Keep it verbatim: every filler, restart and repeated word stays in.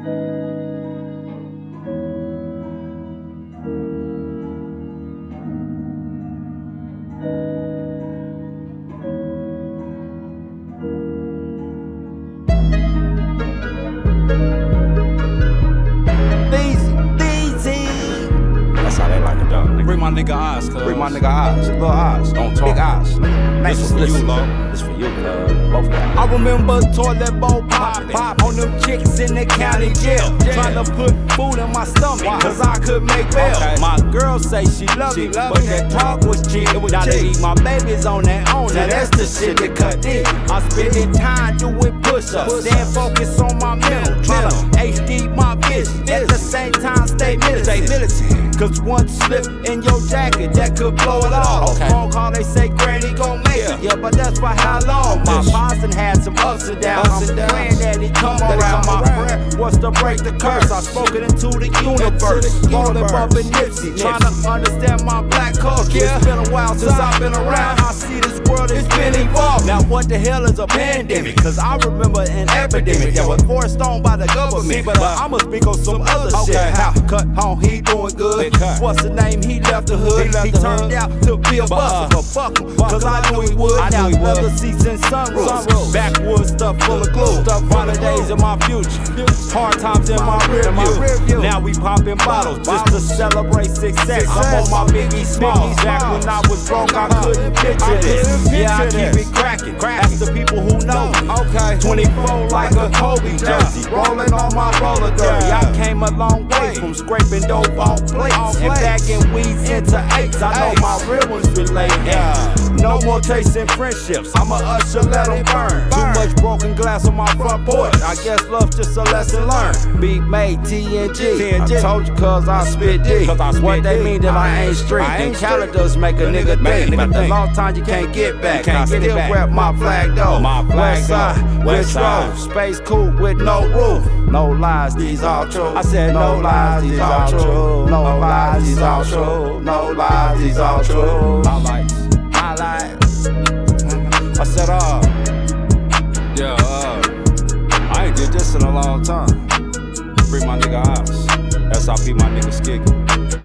Bring my nigga eyes, cuz. Bring my nigga eyes, little eyes, Don't talk. big eyes. This is for you, love. This for you, love. Both of y'all. I remember toilet bowl pop, pop on them chicks in the county jail. Tryna put food in my stomach, cause I could make bail. Okay. My girl say she love me, but that talk was cheap. Now they eat my babies on that own, now that's the shit that cut deep. I'm spending time doing push-ups, then focus on my mental. Tryna H D my vision, at the same time stay militant. Cause one slip in your jacket, that could blow it all. Okay. Phone call, they say Granny gon' make it. Yeah, but that's for how long? My Boston had some ups and downs. Ups and I'm downs. praying that it come That it around. come My around. prayer was to break the curse. I spoke it into the universe. Into the Rolling, universe. bumping Nipsey, trying to understand my black culture. Yeah. It's been a while since I've been around. I see this world has been evolved. Now what the hell is a pandemic? Cause I remember an epidemic that was forced on by the government. But uh, I'ma speak on some other shit. Okay. How cut home, he doing good. Big cut. What's the name? He left the hood. He left He the turned hood. out to be a But, uh, buster. But fuck him, cause I knew he would. I Now knew he would. leather seats and sunroofs. Sunroofs. Backwoods stuff full of glue. Stuff full of Holidays glue. in my future. Hard times in my rear In my rear view. view. Now we popping bottles just to celebrate success. I'm on my Biggie Smalls. Back when I was broke, I couldn't picture this. Yeah, I keep it cracking. Ask the people who know me. Okay. twenty-four like a Kobe jersey. Rolling on my roller derby. Yeah. I came a long way from scraping dope off plates and bagging weeds into eights. I know my real ones relate. Yeah. No more tasting friendships. I'm a usher, let them burn. Too much broken glass on my front porch. I guess love's just a lesson learned. Beat made T N G. T N G. I told you cause I spit D. Cause I spit What they D. mean that I ain't street. I ain't And street. calendars make a nigga Make a think. nigga But the think. long time you can't get back. You can't I get it still back. rep my flag though. My flag West though. side, West West road. side. Space cool with no roof. No lies, these all true. I said no lies, these all true. No lies, these all true. No lies, these all true. Highlights. Highlights. I said, uh, Yeah, uh, I ain't did this in a long time. Bring my nigga eyes. S I P my nigga Skiggy.